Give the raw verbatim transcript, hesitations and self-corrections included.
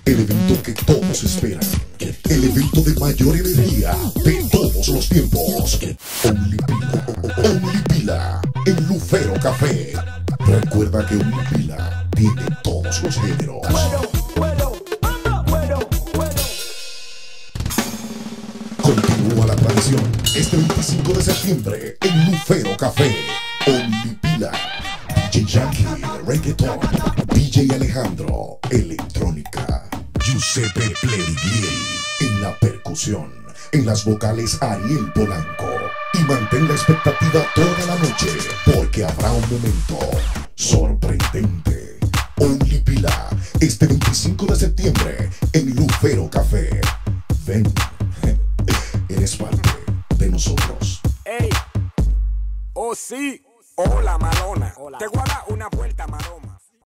el evento que todos esperan, el evento de mayor energía de todos los tiempos. Omnipila, Omnipila, en Lufero Café. Recuerda que Omnipila tiene todos los géneros. Continúa la tradición este veinticinco de septiembre en Lufero Café. Omnipila, D J Yankee, Reggaeton, D J Alejandro, Electrónica, Giuseppe Pleriglieri en la percusión, en las vocales Ariel Polanco. Y mantén la expectativa toda la noche, porque habrá un momento sorprendente. Omnipila, este veinticinco de septiembre